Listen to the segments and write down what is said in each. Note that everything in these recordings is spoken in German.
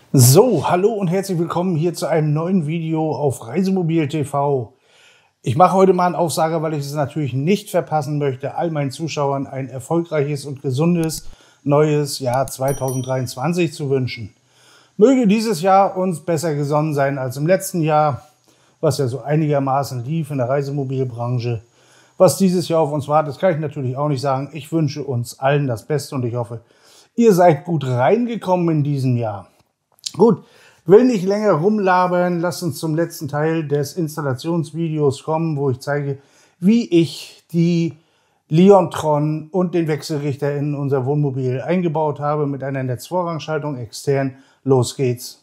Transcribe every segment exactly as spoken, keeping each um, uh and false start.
So, hallo und herzlich willkommen hier zu einem neuen Video auf Reisemobil T V. Ich mache heute mal einen Aufsager, weil ich es natürlich nicht verpassen möchte, all meinen Zuschauern ein erfolgreiches und gesundes neues Jahr zweitausenddreiundzwanzig zu wünschen. Möge dieses Jahr uns besser gesonnen sein als im letzten Jahr, was ja so einigermaßen lief in der Reisemobilbranche. Was dieses Jahr auf uns wartet, kann ich natürlich auch nicht sagen. Ich wünsche uns allen das Beste und ich hoffe, ihr seid gut reingekommen in diesem Jahr. Gut, will nicht länger rumlabern, lasst uns zum letzten Teil des Installationsvideos kommen, wo ich zeige, wie ich die Leontron und den Wechselrichter in unser Wohnmobil eingebaut habe mit einer Netzvorrangschaltung extern. Los geht's.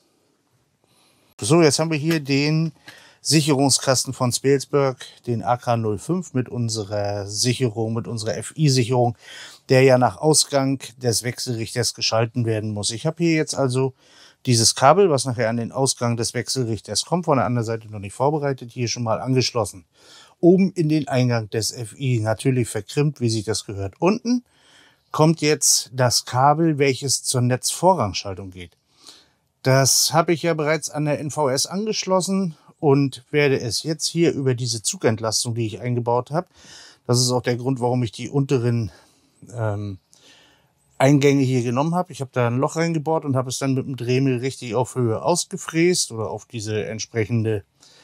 So, jetzt haben wir hier den Sicherungskasten von Spelsberg, den A K null fünf mit unserer Sicherung, mit unserer F I-Sicherung, der ja nach Ausgang des Wechselrichters geschalten werden muss. Ich habe hier jetzt also dieses Kabel, was nachher an den Ausgang des Wechselrichters kommt, von der anderen Seite noch nicht vorbereitet, hier schon mal angeschlossen. Oben in den Eingang des F I, natürlich verkrimmt, wie sich das gehört. Unten kommt jetzt das Kabel, welches zur Netzvorrangschaltung geht. Das habe ich ja bereits an der N V S angeschlossen und werde es jetzt hier über diese Zugentlastung, die ich eingebaut habe, das ist auch der Grund, warum ich die unteren ähm, Eingänge hier genommen habe. Ich habe da ein Loch reingebohrt und habe es dann mit dem Dremel richtig auf Höhe ausgefräst oder auf diese entsprechende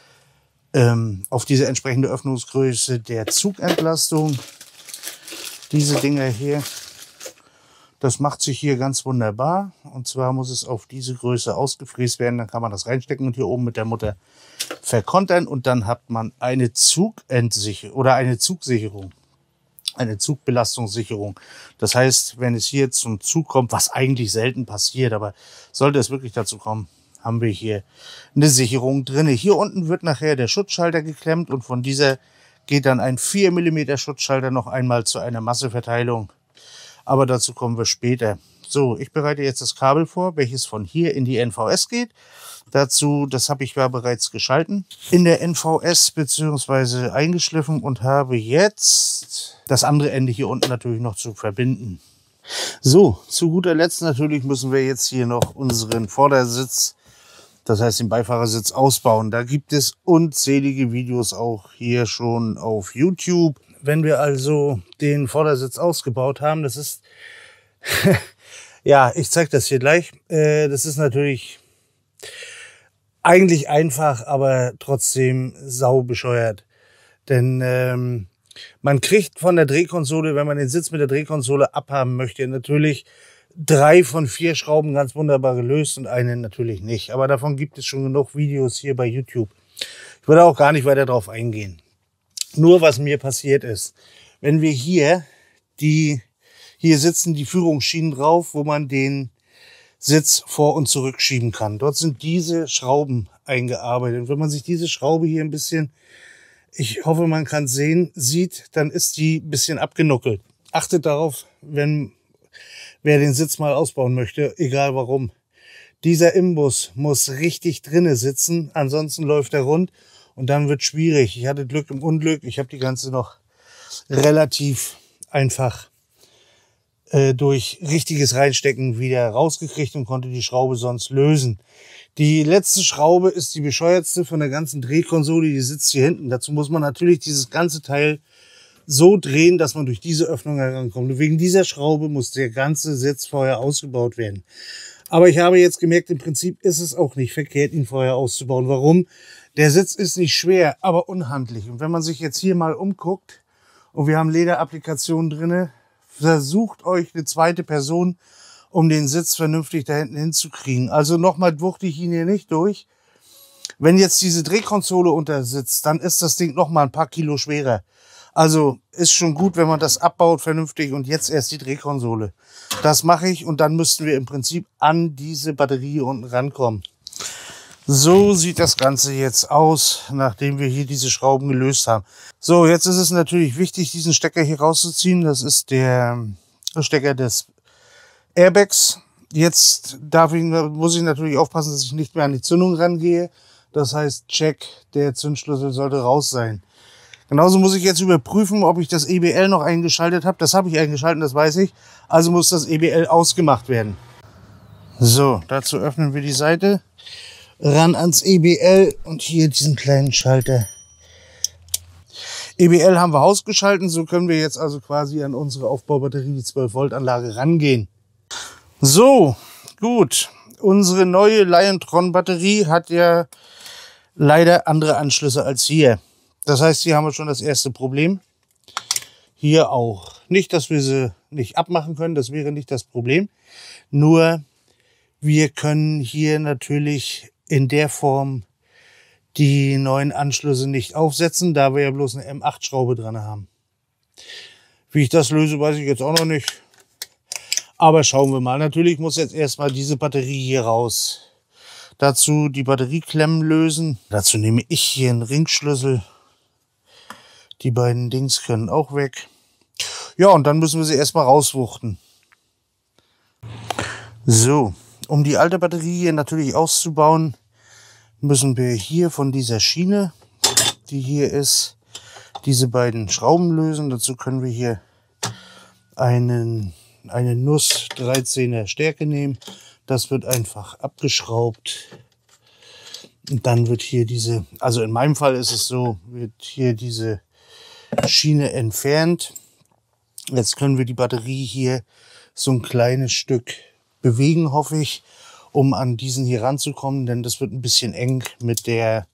ähm, auf diese entsprechende Öffnungsgröße der Zugentlastung. Diese Dinger hier, das macht sich hier ganz wunderbar. Und zwar muss es auf diese Größe ausgefräst werden. Dann kann man das reinstecken und hier oben mit der Mutter verkontern und dann hat man eine Zugentsicherung oder eine Zugsicherung. Eine Zugbelastungssicherung. Das heißt, wenn es hier zum Zug kommt, was eigentlich selten passiert, aber sollte es wirklich dazu kommen, haben wir hier eine Sicherung drin. Hier unten wird nachher der Schutzschalter geklemmt und von dieser geht dann ein vier Millimeter Schutzschalter noch einmal zu einer Masseverteilung. Aber dazu kommen wir später. So, ich bereite jetzt das Kabel vor, welches von hier in die N V S geht. Dazu, das habe ich ja bereits geschalten, in der N V S bzw. eingeschliffen und habe jetzt das andere Ende hier unten natürlich noch zu verbinden. So, zu guter Letzt natürlich müssen wir jetzt hier noch unseren Vordersitz, das heißt den Beifahrersitz, ausbauen. Da gibt es unzählige Videos auch hier schon auf YouTube. Wenn wir also den Vordersitz ausgebaut haben, das ist, ja, ich zeige das hier gleich, äh, das ist natürlich eigentlich einfach, aber trotzdem sau bescheuert. Denn ähm, man kriegt von der Drehkonsole, wenn man den Sitz mit der Drehkonsole abhaben möchte, natürlich drei von vier Schrauben ganz wunderbar gelöst und eine natürlich nicht. Aber davon gibt es schon genug Videos hier bei YouTube. Ich würde auch gar nicht weiter drauf eingehen. Nur was mir passiert ist, wenn wir hier die, hier sitzen die Führungsschienen drauf, wo man den Sitz vor- und zurückschieben kann. Dort sind diese Schrauben eingearbeitet. Und wenn man sich diese Schraube hier ein bisschen, ich hoffe, man kann es sehen, sieht, dann ist die ein bisschen abgenuckelt. Achtet darauf, wenn wer den Sitz mal ausbauen möchte, egal warum. Dieser Imbus muss richtig drinne sitzen, ansonsten läuft er rund und dann wird schwierig. Ich hatte Glück im Unglück. Ich habe die ganze noch relativ einfach durch richtiges Reinstecken wieder rausgekriegt und konnte die Schraube sonst lösen. Die letzte Schraube ist die bescheuertste von der ganzen Drehkonsole, die sitzt hier hinten. Dazu muss man natürlich dieses ganze Teil so drehen, dass man durch diese Öffnung herankommt. Und wegen dieser Schraube muss der ganze Sitz vorher ausgebaut werden. Aber ich habe jetzt gemerkt, im Prinzip ist es auch nicht verkehrt, ihn vorher auszubauen. Warum? Der Sitz ist nicht schwer, aber unhandlich. Und wenn man sich jetzt hier mal umguckt und wir haben Lederapplikationen drinne, versucht euch eine zweite Person, um den Sitz vernünftig da hinten hinzukriegen. Also nochmal wuchte ich ihn hier nicht durch. Wenn jetzt diese Drehkonsole unter sitzt, dann ist das Ding nochmal ein paar Kilo schwerer. Also ist schon gut, wenn man das abbaut vernünftig und jetzt erst die Drehkonsole. Das mache ich und dann müssten wir im Prinzip an diese Batterie unten rankommen. So sieht das Ganze jetzt aus, nachdem wir hier diese Schrauben gelöst haben. So, jetzt ist es natürlich wichtig, diesen Stecker hier rauszuziehen. Das ist der Stecker des Airbags. Jetzt darf ich, muss ich natürlich aufpassen, dass ich nicht mehr an die Zündung rangehe. Das heißt, check, der Zündschlüssel sollte raus sein. Genauso muss ich jetzt überprüfen, ob ich das E B L noch eingeschaltet habe. Das habe ich eingeschaltet, das weiß ich. Also muss das E B L ausgemacht werden. So, dazu öffnen wir die Seite, ran ans E B L und hier diesen kleinen Schalter. E B L haben wir ausgeschalten, so können wir jetzt also quasi an unsere Aufbaubatterie, die zwölf Volt Anlage, rangehen. So, gut. Unsere neue Liontron Batterie hat ja leider andere Anschlüsse als hier. Das heißt, hier haben wir schon das erste Problem. Hier auch. Nicht, dass wir sie nicht abmachen können, das wäre nicht das Problem. Nur, wir können hier natürlich in der Form die neuen Anschlüsse nicht aufsetzen, da wir ja bloß eine M acht Schraube dran haben. Wie ich das löse, weiß ich jetzt auch noch nicht. Aber schauen wir mal. Natürlich muss jetzt erstmal diese Batterie hier raus. Dazu die Batterieklemmen lösen. Dazu nehme ich hier einen Ringschlüssel. Die beiden Dings können auch weg. Ja, und dann müssen wir sie erstmal rauswuchten. So, um die alte Batterie hier natürlich auszubauen, müssen wir hier von dieser Schiene, die hier ist, diese beiden Schrauben lösen. Dazu können wir hier einen, eine Nuss dreizehner Stärke nehmen. Das wird einfach abgeschraubt. Und dann wird hier diese, also in meinem Fall ist es so, wird hier diese Schiene entfernt. Jetzt können wir die Batterie hier so ein kleines Stück bewegen, hoffe ich, um an diesen hier ranzukommen, denn das wird ein bisschen eng mit der,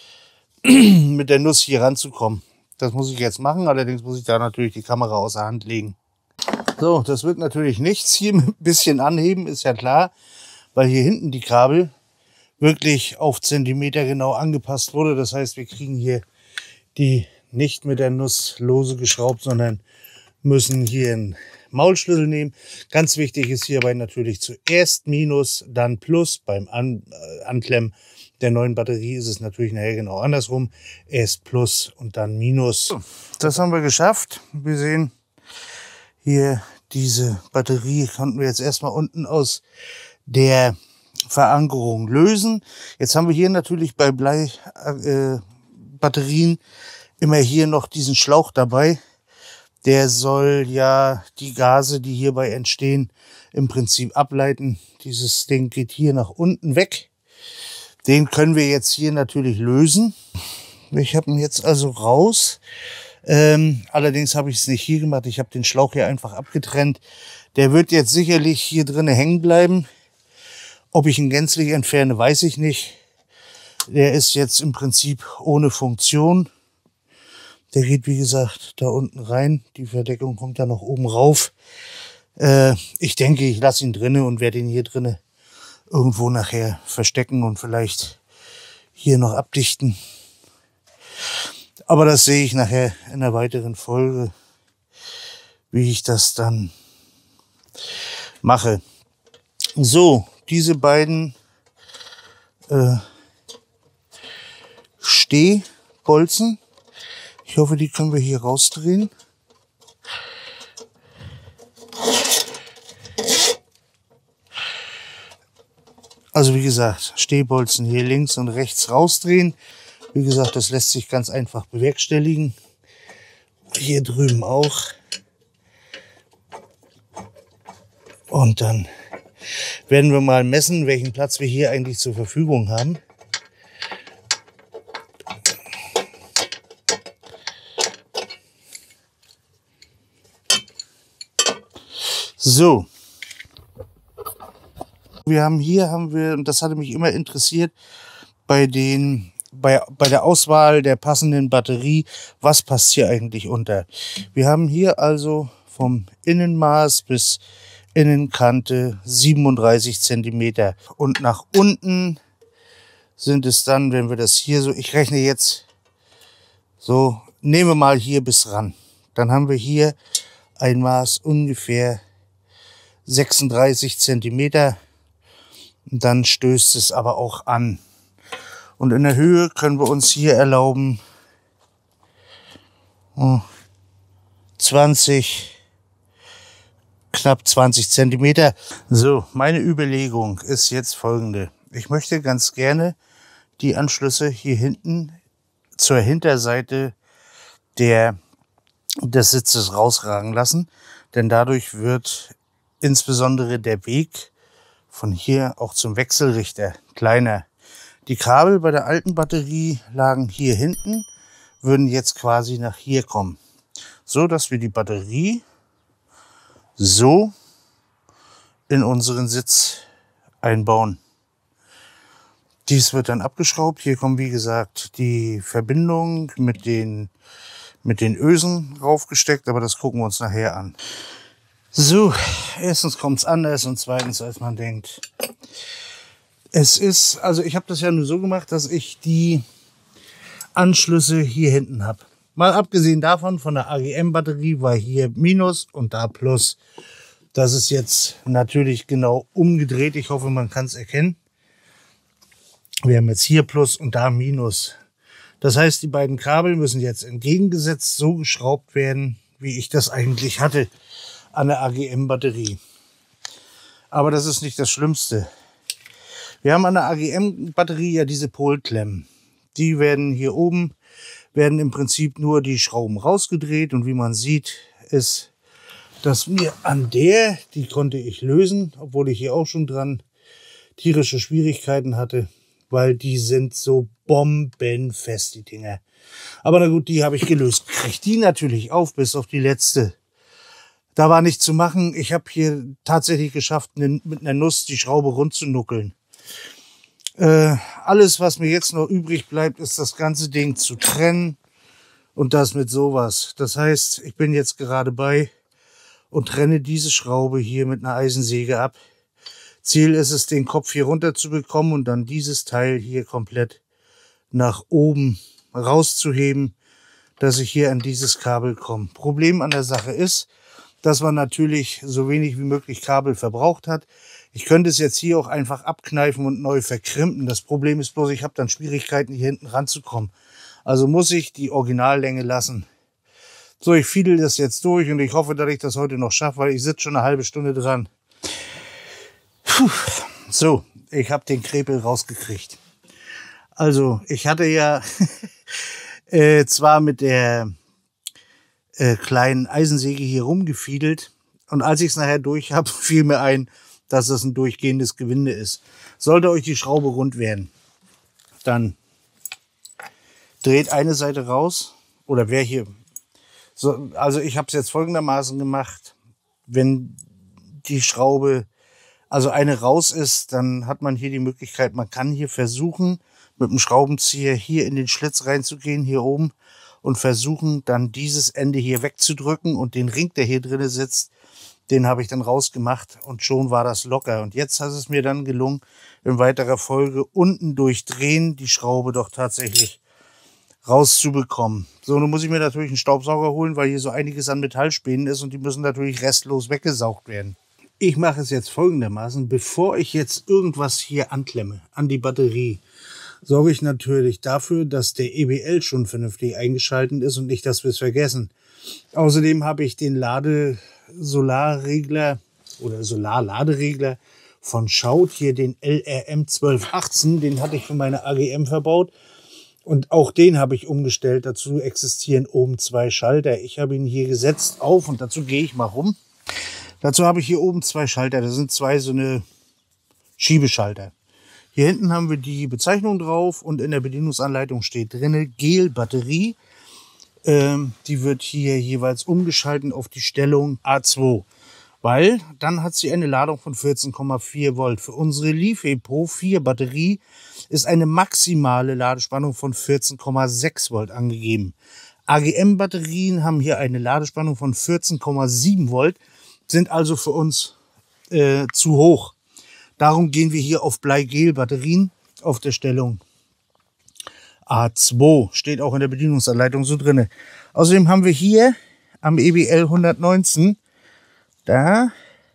mit der Nuss hier ranzukommen. Das muss ich jetzt machen, allerdings muss ich da natürlich die Kamera außer Hand legen. So, das wird natürlich nichts hier mit ein bisschen anheben, ist ja klar, weil hier hinten die Kabel wirklich auf Zentimeter genau angepasst wurde. Das heißt, wir kriegen hier die nicht mit der Nuss lose geschraubt, sondern müssen hier einen Maulschlüssel nehmen. Ganz wichtig ist hierbei natürlich zuerst Minus, dann Plus. Beim An äh, Anklemmen der neuen Batterie ist es natürlich nachher genau andersrum. Erst Plus und dann Minus. Das haben wir geschafft. Wir sehen hier diese Batterie konnten wir jetzt erstmal unten aus der Verankerung lösen. Jetzt haben wir hier natürlich bei Bleibatterien äh, immer hier noch diesen Schlauch dabei. Der soll ja die Gase, die hierbei entstehen, im Prinzip ableiten. Dieses Ding geht hier nach unten weg. Den können wir jetzt hier natürlich lösen. Ich habe ihn jetzt also raus. Ähm, allerdings habe ich es nicht hier gemacht. Ich habe den Schlauch hier einfach abgetrennt. Der wird jetzt sicherlich hier drinnen hängen bleiben. Ob ich ihn gänzlich entferne, weiß ich nicht. Der ist jetzt im Prinzip ohne Funktion. Der geht, wie gesagt, da unten rein. Die Verdeckung kommt da noch oben rauf. Äh, ich denke, ich lasse ihn drinnen und werde ihn hier drinnen irgendwo nachher verstecken und vielleicht hier noch abdichten. Aber das sehe ich nachher in einer weiteren Folge, wie ich das dann mache. So, diese beiden äh, Stehbolzen. Ich hoffe, die können wir hier rausdrehen. Also wie gesagt, Stehbolzen hier links und rechts rausdrehen. Wie gesagt, das lässt sich ganz einfach bewerkstelligen. Hier drüben auch. Und dann werden wir mal messen, welchen Platz wir hier eigentlich zur Verfügung haben. So, wir haben hier, haben wir, und das hatte mich immer interessiert, bei den, bei, bei der Auswahl der passenden Batterie, was passt hier eigentlich unter? Wir haben hier also vom Innenmaß bis Innenkante siebenunddreißig Zentimeter und nach unten sind es dann, wenn wir das hier so, ich rechne jetzt so, nehme mal hier bis ran, dann haben wir hier ein Maß ungefähr sechsunddreißig Zentimeter. Dann stößt es aber auch an. Und in der Höhe können wir uns hier erlauben zwanzig, knapp zwanzig Zentimeter. So, meine Überlegung ist jetzt folgende. Ich möchte ganz gerne die Anschlüsse hier hinten zur Hinterseite der, des Sitzes rausragen lassen, denn dadurch wird insbesondere der Weg von hier auch zum Wechselrichter, kleiner. Die Kabel bei der alten Batterie lagen hier hinten, würden jetzt quasi nach hier kommen. So, dass wir die Batterie so in unseren Sitz einbauen. Dies wird dann abgeschraubt. Hier kommen, wie gesagt, die Verbindung mit den, mit den Ösen raufgesteckt, aber das gucken wir uns nachher an. So, erstens kommt es anders und zweitens, als man denkt. Es ist, also ich habe das ja nur so gemacht, dass ich die Anschlüsse hier hinten habe. Mal abgesehen davon, von der A G M-Batterie war hier Minus und da Plus. Das ist jetzt natürlich genau umgedreht. Ich hoffe, man kann es erkennen. Wir haben jetzt hier Plus und da Minus. Das heißt, die beiden Kabel müssen jetzt entgegengesetzt so geschraubt werden, wie ich das eigentlich hatte an der A G M-Batterie. Aber das ist nicht das Schlimmste. Wir haben an der A G M-Batterie ja diese Polklemmen. Die werden hier oben, werden im Prinzip nur die Schrauben rausgedreht. Und wie man sieht, ist, dass mir an der, die konnte ich lösen, obwohl ich hier auch schon dran tierische Schwierigkeiten hatte, weil die sind so bombenfest, die Dinger. Aber na gut, die habe ich gelöst. Kriege die natürlich auf, bis auf die letzte. Da war nichts zu machen. Ich habe hier tatsächlich geschafft, mit einer Nuss die Schraube rund zu nuckeln. Äh, alles, was mir jetzt noch übrig bleibt, ist das ganze Ding zu trennen und das mit sowas. Das heißt, ich bin jetzt gerade bei und trenne diese Schraube hier mit einer Eisensäge ab. Ziel ist es, den Kopf hier runter zu bekommen und dann dieses Teil hier komplett nach oben rauszuheben, dass ich hier an dieses Kabel komme. Problem an der Sache ist, dass man natürlich so wenig wie möglich Kabel verbraucht hat. Ich könnte es jetzt hier auch einfach abkneifen und neu verkrimpen. Das Problem ist bloß, ich habe dann Schwierigkeiten, hier hinten ranzukommen. Also muss ich die Originallänge lassen. So, ich fiedel das jetzt durch und ich hoffe, dass ich das heute noch schaffe, weil ich sitze schon eine halbe Stunde dran. Puh. So, ich habe den Krepel rausgekriegt. Also, ich hatte ja äh, zwar mit der äh, kleinen Eisensäge hier rumgefiedelt und als ich es nachher durch habe, fiel mir ein, dass das ein durchgehendes Gewinde ist. Sollte euch die Schraube rund werden, dann dreht eine Seite raus oder wer hier so, also ich habe es jetzt folgendermaßen gemacht: Wenn die Schraube, also eine raus ist, dann hat man hier die Möglichkeit, man kann hier versuchen, mit dem Schraubenzieher hier in den Schlitz reinzugehen, hier oben, und versuchen dann dieses Ende hier wegzudrücken und den Ring, der hier drin sitzt, den habe ich dann rausgemacht und schon war das locker. Und jetzt hat es mir dann gelungen, in weiterer Folge unten durch Drehen die Schraube doch tatsächlich rauszubekommen. So, nun muss ich mir natürlich einen Staubsauger holen, weil hier so einiges an Metallspänen ist und die müssen natürlich restlos weggesaugt werden. Ich mache es jetzt folgendermaßen: Bevor ich jetzt irgendwas hier anklemme an die Batterie, sorge ich natürlich dafür, dass der E B L schon vernünftig eingeschaltet ist und nicht, dass wir es vergessen. Außerdem habe ich den Lade-Solarregler oder Solar-Laderegler von Schaut, hier den L R M zwölf achtzehn, den hatte ich für meine A G M verbaut. Und auch den habe ich umgestellt. Dazu existieren oben zwei Schalter. Ich habe ihn hier gesetzt auf und dazu gehe ich mal rum. Dazu habe ich hier oben zwei Schalter. Das sind zwei so eine Schiebeschalter. Hier hinten haben wir die Bezeichnung drauf und in der Bedienungsanleitung steht drinne Gel-Batterie. Ähm, die wird hier jeweils umgeschaltet auf die Stellung A zwei. Weil dann hat sie eine Ladung von vierzehn Komma vier Volt. Für unsere Life Pro vier Batterie ist eine maximale Ladespannung von vierzehn Komma sechs Volt angegeben. A G M-Batterien haben hier eine Ladespannung von vierzehn Komma sieben Volt, sind also für uns äh, zu hoch. Darum gehen wir hier auf Bleigel-Batterien auf der Stellung A zwei. Steht auch in der Bedienungsanleitung so drin. Außerdem haben wir hier am E B L hundertneunzehn da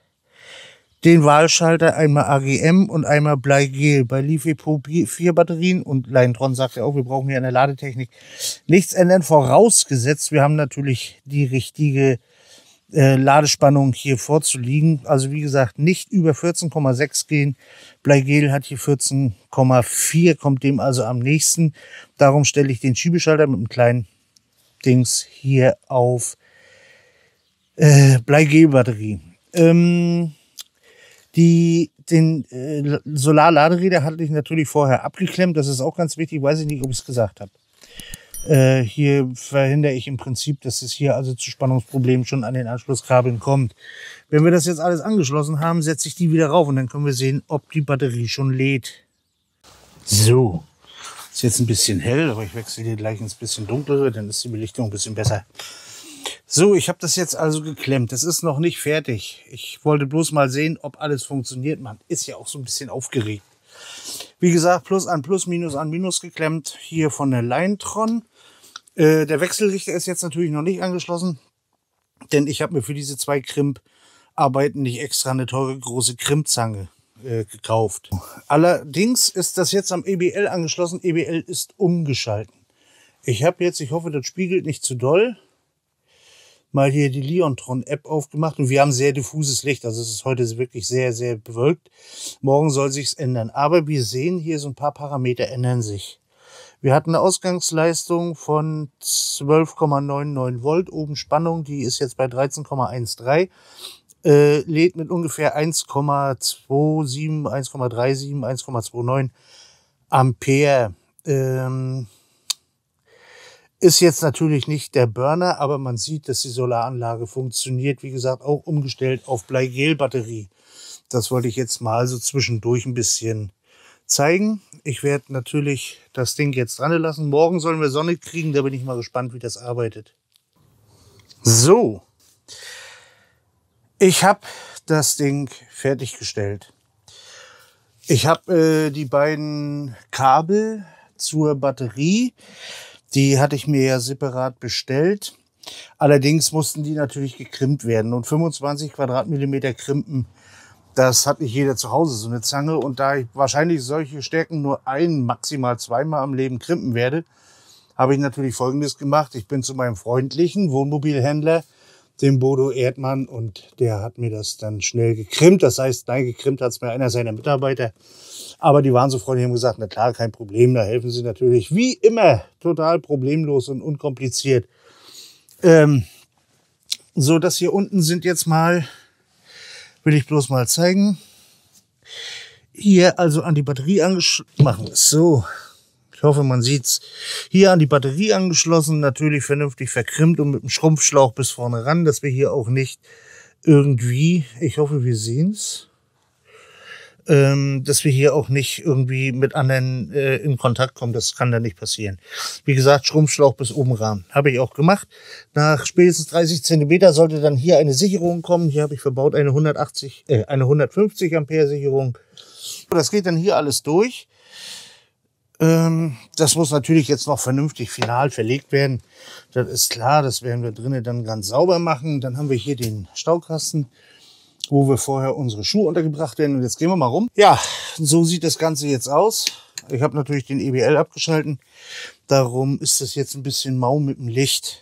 den Wahlschalter, einmal A G M und einmal Bleigel. Bei Life Pro vier Batterien und Leintron sagt ja auch, wir brauchen hier an der Ladetechnik nichts ändern, vorausgesetzt wir haben natürlich die richtige äh, Ladespannung hier vorzuliegen. Also wie gesagt, nicht über vierzehn Komma sechs gehen. Bleigel hat hier vierzehn Komma vier, kommt dem also am nächsten. Darum stelle ich den Schiebeschalter mit einem kleinen Dings hier auf äh, Bleigel-Batterie. Ähm, Die, den äh, Solarladeräder hatte ich natürlich vorher abgeklemmt. Das ist auch ganz wichtig. Weiß ich nicht, ob ich es gesagt habe. Äh, hier verhindere ich im Prinzip, dass es hier also zu Spannungsproblemen schon an den Anschlusskabeln kommt. Wenn wir das jetzt alles angeschlossen haben, setze ich die wieder rauf und dann können wir sehen, ob die Batterie schon lädt. So, ist jetzt ein bisschen hell, aber ich wechsle hier gleich ins bisschen dunklere, dann ist die Belichtung ein bisschen besser. So, ich habe das jetzt also geklemmt. Das ist noch nicht fertig. Ich wollte bloß mal sehen, ob alles funktioniert. Man ist ja auch so ein bisschen aufgeregt. Wie gesagt, Plus an Plus, Minus an Minus geklemmt. Hier von der Leinetron. Äh, der Wechselrichter ist jetzt natürlich noch nicht angeschlossen. Denn ich habe mir für diese zwei Krimp-Arbeiten nicht extra eine teure große Krimpzange äh, gekauft. Allerdings ist das jetzt am E B L angeschlossen. E B L ist umgeschalten. Ich habe jetzt, ich hoffe, das spiegelt nicht zu doll, mal hier die Leontron-App aufgemacht und wir haben sehr diffuses Licht. Also es ist heute wirklich sehr, sehr bewölkt. Morgen soll sich's ändern. Aber wir sehen hier so ein paar Parameter ändern sich. Wir hatten eine Ausgangsleistung von zwölf Komma neunundneunzig Volt, oben Spannung, die ist jetzt bei dreizehn Komma dreizehn. Äh, lädt mit ungefähr eins Komma siebenundzwanzig, eins Komma siebenunddreißig, eins Komma neunundzwanzig Ampere. Ähm, Ist jetzt natürlich nicht der Burner, aber man sieht, dass die Solaranlage funktioniert. Wie gesagt, auch umgestellt auf Bleigel-Batterie. Das wollte ich jetzt mal so zwischendurch ein bisschen zeigen. Ich werde natürlich das Ding jetzt dran lassen. Morgen sollen wir Sonne kriegen, da bin ich mal gespannt, wie das arbeitet. So, ich habe das Ding fertiggestellt. Ich habe äh, die beiden Kabel zur Batterie, die hatte ich mir ja separat bestellt. Allerdings mussten die natürlich gekrimpt werden. Und fünfundzwanzig Quadratmillimeter Krimpen, das hat nicht jeder zu Hause, so eine Zange. Und da ich wahrscheinlich solche Stärken nur ein, maximal zweimal am Leben krimpen werde, habe ich natürlich Folgendes gemacht. Ich bin zu meinem freundlichen Wohnmobilhändler, dem Bodo Erdmann, und der hat mir das dann schnell gekrimpt. Das heißt, nein, gekrimpt hat es mir einer seiner Mitarbeiter. Aber die waren so freundlich und haben gesagt, na klar, kein Problem, da helfen sie natürlich wie immer total problemlos und unkompliziert. Ähm, so, das hier unten sind jetzt mal, will ich bloß mal zeigen, hier also an die Batterie angeschlossen, machen wir es so, ich hoffe man sieht's, hier an die Batterie angeschlossen, natürlich vernünftig verkrimmt und mit dem Schrumpfschlauch bis vorne ran, dass wir hier auch nicht irgendwie, ich hoffe wir sehen's, dass wir hier auch nicht irgendwie mit anderen äh, in Kontakt kommen. Das kann da nicht passieren. Wie gesagt, Schrumpfschlauch bis oben ran. Habe ich auch gemacht. Nach spätestens dreißig Zentimeter sollte dann hier eine Sicherung kommen. Hier habe ich verbaut eine hundertachtzig, äh, eine hundertfünfzig Ampere Sicherung. Das geht dann hier alles durch. Ähm, das muss natürlich jetzt noch vernünftig final verlegt werden. Das ist klar, das werden wir drinnen dann ganz sauber machen. Dann haben wir hier den Staukasten, wo wir vorher unsere Schuhe untergebracht werden. Und jetzt gehen wir mal rum. Ja, so sieht das Ganze jetzt aus. Ich habe natürlich den E B L abgeschalten. Darum ist das jetzt ein bisschen mau mit dem Licht.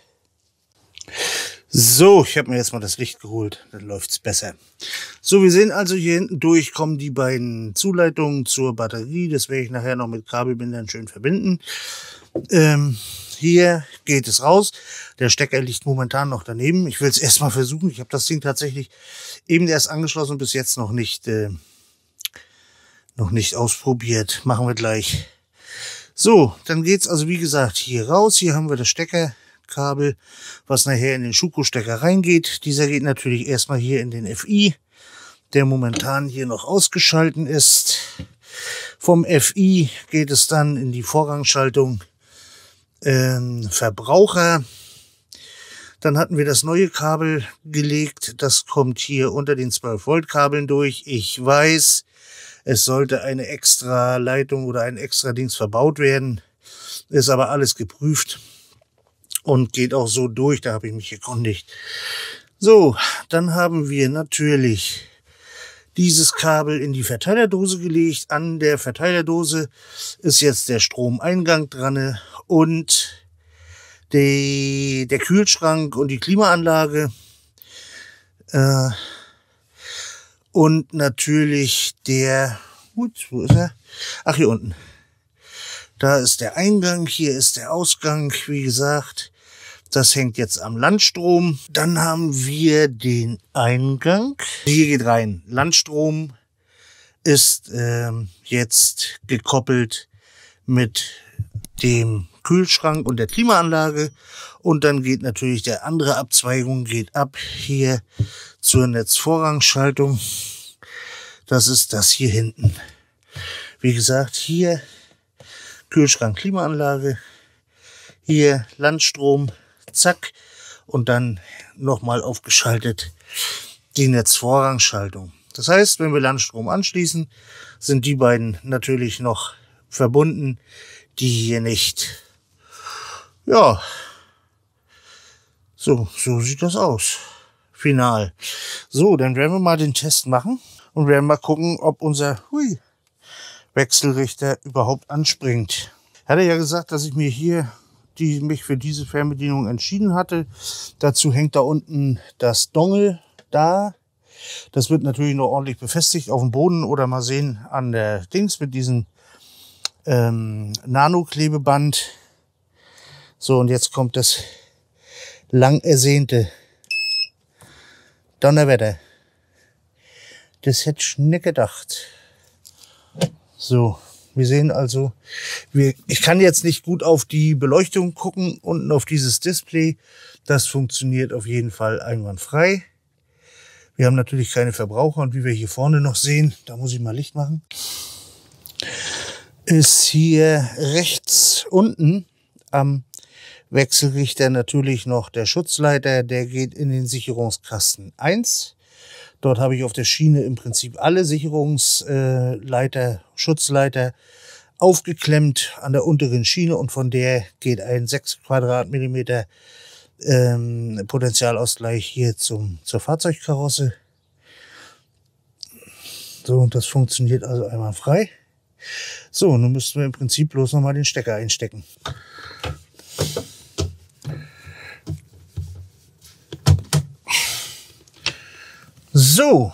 So, ich habe mir jetzt mal das Licht geholt. Dann läuft es besser. So, wir sehen also, hier hinten durch kommen die beiden Zuleitungen zur Batterie. Das werde ich nachher noch mit Kabelbindern schön verbinden. Ähm, hier geht es raus. Der Stecker liegt momentan noch daneben. Ich will es erstmal versuchen. Ich habe das Ding tatsächlich eben erst angeschlossen und bis jetzt noch nicht, äh, noch nicht ausprobiert. Machen wir gleich. So, dann geht es also wie gesagt hier raus. Hier haben wir das Steckerkabel, was nachher in den Schuko-Stecker reingeht. Dieser geht natürlich erstmal hier in den F I, der momentan hier noch ausgeschalten ist. Vom F I geht es dann in die Vorgangsschaltung ähm, Verbraucher. Dann hatten wir das neue Kabel gelegt. Das kommt hier unter den zwölf Volt Kabeln durch. Ich weiß, es sollte eine extra Leitung oder ein extra Dings verbaut werden. Ist aber alles geprüft und geht auch so durch. Da habe ich mich erkundigt. So, dann haben wir natürlich dieses Kabel in die Verteilerdose gelegt. An der Verteilerdose ist jetzt der Stromeingang dran und die, der Kühlschrank und die Klimaanlage. Äh, und natürlich der, gut, wo ist er? Ach, hier unten. Da ist der Eingang, hier ist der Ausgang, wie gesagt. Das hängt jetzt am Landstrom. Dann haben wir den Eingang. Hier geht rein Landstrom, ist ähm, jetzt gekoppelt mit dem Kühlschrank und der Klimaanlage. Und dann geht natürlich der andere Abzweigung geht ab hier zur Netzvorrangschaltung. Das ist das hier hinten. Wie gesagt, hier Kühlschrank, Klimaanlage, hier Landstrom, zack, und dann nochmal aufgeschaltet die Netzvorrangschaltung. Das heißt, wenn wir Landstrom anschließen, sind die beiden natürlich noch verbunden, die hier nicht. Ja, so, so sieht das aus. Final. So, dann werden wir mal den Test machen und werden mal gucken, ob unser hui, Wechselrichter überhaupt anspringt. Ich hatte ja gesagt, dass ich mir hier die, mich für diese Fernbedienung entschieden hatte. Dazu hängt da unten das Dongle da. Das wird natürlich noch ordentlich befestigt auf dem Boden oder mal sehen an der Dings mit diesem ähm, Nano-Klebeband. So, und jetzt kommt das lang ersehnte Donnerwetter. Das hätte ich nicht gedacht. So, wir sehen also, wir, ich kann jetzt nicht gut auf die Beleuchtung gucken, unten auf dieses Display. Das funktioniert auf jeden Fall einwandfrei. Wir haben natürlich keine Verbraucher und wie wir hier vorne noch sehen, da muss ich mal Licht machen, ist hier rechts unten am Wechselrichter natürlich noch der Schutzleiter, der geht in den Sicherungskasten eins. Dort habe ich auf der Schiene im Prinzip alle Sicherungsleiter, Schutzleiter aufgeklemmt an der unteren Schiene und von der geht ein sechs Quadratmillimeter ähm, Potentialausgleich hier zum, zur Fahrzeugkarosse. So, und das funktioniert also einwandfrei. So, nun müssten wir im Prinzip bloß nochmal den Stecker einstecken. So,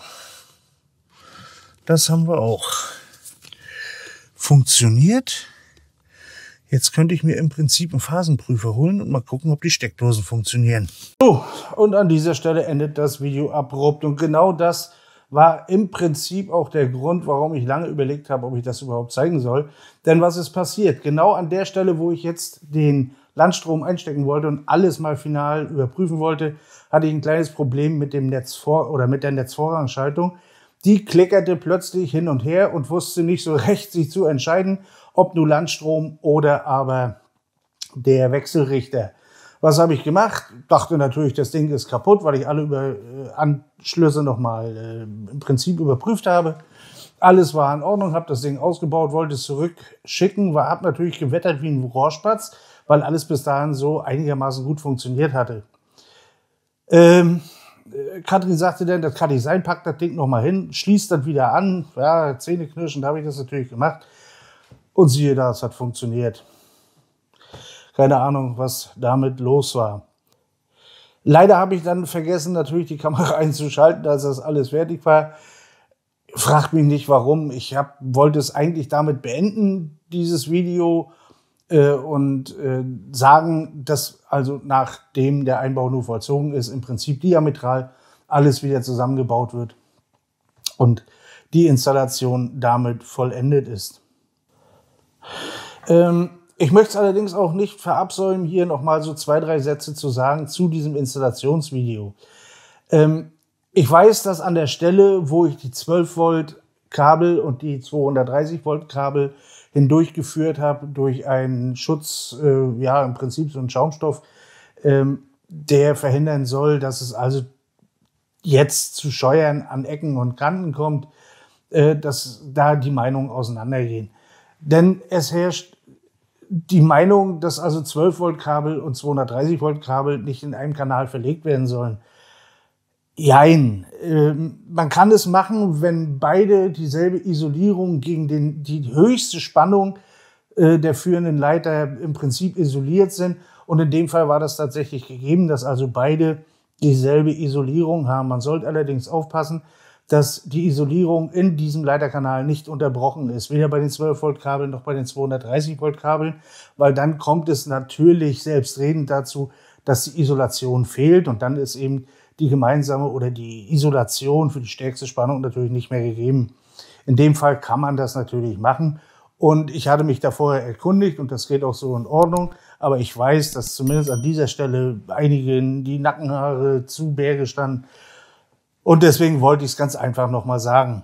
das haben wir auch. Funktioniert. Jetzt könnte ich mir im Prinzip einen Phasenprüfer holen und mal gucken, ob die Steckdosen funktionieren. So, und an dieser Stelle endet das Video abrupt. Und genau das war im Prinzip auch der Grund, warum ich lange überlegt habe, ob ich das überhaupt zeigen soll. Denn was ist passiert? Genau an der Stelle, wo ich jetzt den Landstrom einstecken wollte und alles mal final überprüfen wollte, hatte ich ein kleines Problem mit dem Netzvor- oder mit der Netzvorrangschaltung. Die klickerte plötzlich hin und her und wusste nicht so recht, sich zu entscheiden, ob nur Landstrom oder aber der Wechselrichter. Was habe ich gemacht? Dachte natürlich, das Ding ist kaputt, weil ich alle über, äh, Anschlüsse nochmal äh, im Prinzip überprüft habe. Alles war in Ordnung, habe das Ding ausgebaut, wollte es zurückschicken, war habe natürlich gewettert wie ein Rohrspatz, weil alles bis dahin so einigermaßen gut funktioniert hatte. Ähm, Katrin sagte dann, das kann nicht sein, packt das Ding nochmal hin, schließt das wieder an. Ja, zähneknirschend habe ich das natürlich gemacht. Und siehe da, es hat funktioniert. Keine Ahnung, was damit los war. Leider habe ich dann vergessen, natürlich die Kamera einzuschalten, als das alles fertig war. Fragt mich nicht, warum. Ich hab, wollte es eigentlich damit beenden, dieses Video, äh, und äh, sagen, dass also nachdem der Einbau nur vollzogen ist, im Prinzip diametral alles wieder zusammengebaut wird und die Installation damit vollendet ist. Ähm, ich möchte es allerdings auch nicht verabsäumen, hier nochmal so zwei, drei Sätze zu sagen zu diesem Installationsvideo. Ähm, ich weiß, dass an der Stelle, wo ich die zwölf Volt Kabel und die zweihundertdreißig Volt Kabel hindurchgeführt habe, durch einen Schutz, äh, ja im Prinzip so einen Schaumstoff, ähm, der verhindern soll, dass es also jetzt zu Scheuern an Ecken und Kanten kommt, äh, dass da die Meinungen auseinandergehen. Denn es herrscht die Meinung, dass also zwölf Volt Kabel und zweihundertdreißig Volt Kabel nicht in einem Kanal verlegt werden sollen. Jein. Ähm, man kann es machen, wenn beide dieselbe Isolierung gegen den, die höchste Spannung äh, der führenden Leiter im Prinzip isoliert sind. Und in dem Fall war das tatsächlich gegeben, dass also beide dieselbe Isolierung haben. Man sollte allerdings aufpassen, dass die Isolierung in diesem Leiterkanal nicht unterbrochen ist. Weder bei den zwölf Volt Kabeln noch bei den zweihundertdreißig Volt Kabeln, weil dann kommt es natürlich selbstredend dazu, dass die Isolation fehlt und dann ist eben die gemeinsame oder die Isolation für die stärkste Spannung natürlich nicht mehr gegeben. In dem Fall kann man das natürlich machen. Und ich hatte mich da vorher erkundigt und das geht auch so in Ordnung. Aber ich weiß, dass zumindest an dieser Stelle einigen die Nackenhaare zu Berge standen. Und deswegen wollte ich es ganz einfach nochmal sagen.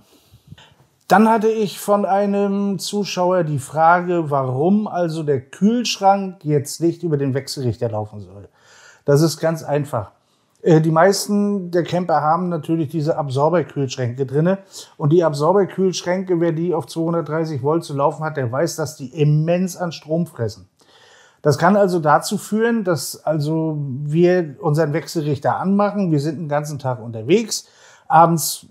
Dann hatte ich von einem Zuschauer die Frage, warum also der Kühlschrank jetzt nicht über den Wechselrichter laufen soll. Das ist ganz einfach. Die meisten der Camper haben natürlich diese Absorberkühlschränke drinne. Und die Absorberkühlschränke, wer die auf zweihundertdreißig Volt zu laufen hat, der weiß, dass die immens an Strom fressen. Das kann also dazu führen, dass also wir unseren Wechselrichter anmachen. Wir sind den ganzen Tag unterwegs. Abends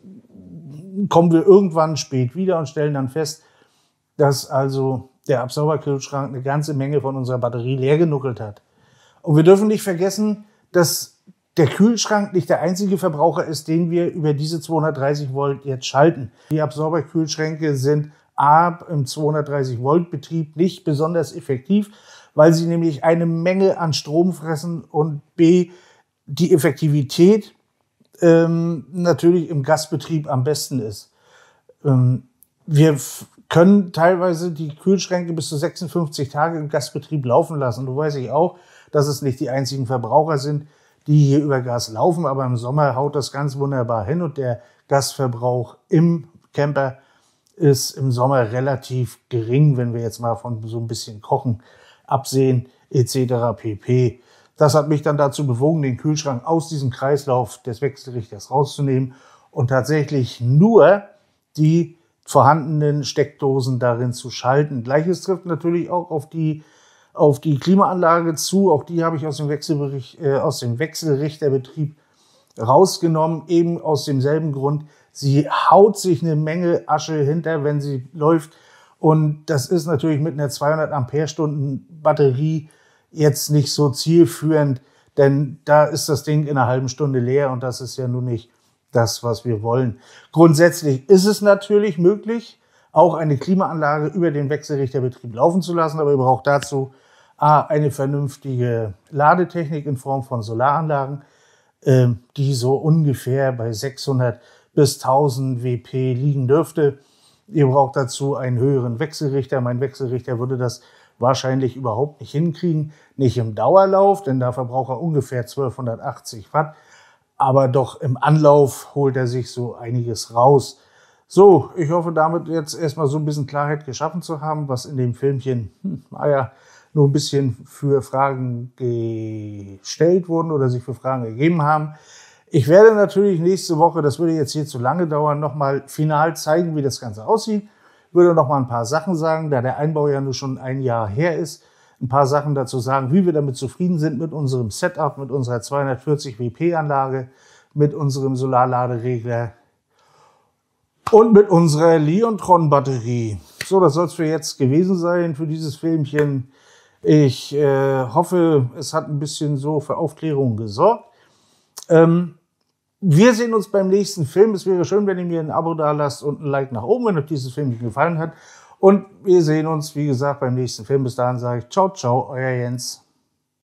kommen wir irgendwann spät wieder und stellen dann fest, dass also der Absorberkühlschrank eine ganze Menge von unserer Batterie leer genuckelt hat. Und wir dürfen nicht vergessen, dass der Kühlschrank nicht der einzige Verbraucher ist, den wir über diese zweihundertdreißig Volt jetzt schalten. Die Absorberkühlschränke sind A, im zweihundertdreißig Volt Betrieb nicht besonders effektiv, weil sie nämlich eine Menge an Strom fressen und B, die Effektivität ähm, natürlich im Gasbetrieb am besten ist. Ähm, wir können teilweise die Kühlschränke bis zu sechsundfünfzig Tage im Gasbetrieb laufen lassen. Du weißt ich auch, dass es nicht die einzigen Verbraucher sind, die hier über Gas laufen, aber im Sommer haut das ganz wunderbar hin und der Gasverbrauch im Camper ist im Sommer relativ gering, wenn wir jetzt mal von so ein bisschen Kochen absehen et cetera pp. Das hat mich dann dazu bewogen, den Kühlschrank aus diesem Kreislauf des Wechselrichters rauszunehmen und tatsächlich nur die vorhandenen Steckdosen darin zu schalten. Gleiches trifft natürlich auch auf die auf die Klimaanlage zu. Auch die habe ich aus dem, Wechselbericht, äh, aus dem Wechselrichterbetrieb rausgenommen, eben aus demselben Grund. Sie haut sich eine Menge Asche hinter, wenn sie läuft. Und das ist natürlich mit einer zweihundert Ampere-Stunden Batterie jetzt nicht so zielführend, denn da ist das Ding in einer halben Stunde leer und das ist ja nun nicht das, was wir wollen. Grundsätzlich ist es natürlich möglich, auch eine Klimaanlage über den Wechselrichterbetrieb laufen zu lassen, aber ihr braucht dazu A, eine vernünftige Ladetechnik in Form von Solaranlagen, äh, die so ungefähr bei sechshundert bis tausend W P liegen dürfte. Ihr braucht dazu einen höheren Wechselrichter. Mein Wechselrichter würde das wahrscheinlich überhaupt nicht hinkriegen, nicht im Dauerlauf, denn da verbraucht er ungefähr zwölfhundertachtzig Watt, aber doch im Anlauf holt er sich so einiges raus. So, ich hoffe damit jetzt erstmal so ein bisschen Klarheit geschaffen zu haben, was in dem Filmchen, hm, naja, nur ein bisschen für Fragen gestellt wurden oder sich für Fragen gegeben haben. Ich werde natürlich nächste Woche, das würde jetzt hier zu lange dauern, nochmal final zeigen, wie das Ganze aussieht. Würde nochmal ein paar Sachen sagen, da der Einbau ja nur schon ein Jahr her ist. Ein paar Sachen dazu sagen, wie wir damit zufrieden sind mit unserem Setup, mit unserer zweihundertvierzig W P Anlage, mit unserem Solarladeregler und mit unserer Leontron-Batterie. So, das soll es für jetzt gewesen sein, für dieses Filmchen. Ich äh, hoffe, es hat ein bisschen so für Aufklärung gesorgt. Ähm, wir sehen uns beim nächsten Film. Es wäre schön, wenn ihr mir ein Abo da lasst und ein Like nach oben, wenn euch dieses Filmchen gefallen hat. Und wir sehen uns, wie gesagt, beim nächsten Film. Bis dahin sage ich ciao, ciao, euer Jens.